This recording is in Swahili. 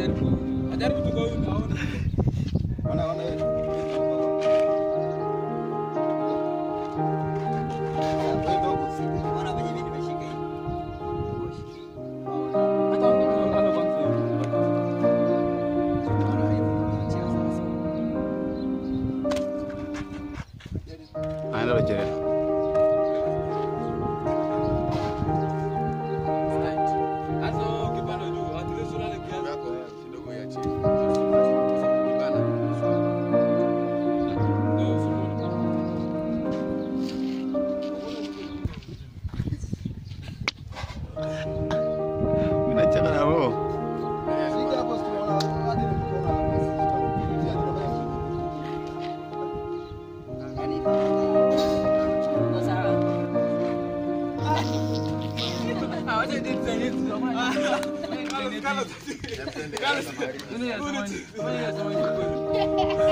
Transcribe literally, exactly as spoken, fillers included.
ajaribu. Ajaribu tu kwa huyu naona. Wana wana wewe. Anaenda Nigeria. Hapo kipanda juu, atulizo lale kiasi yako kidogo ya chini. Kipanda. Ndio sio. Unachana na roho. Carlos, Carlos, Carlos,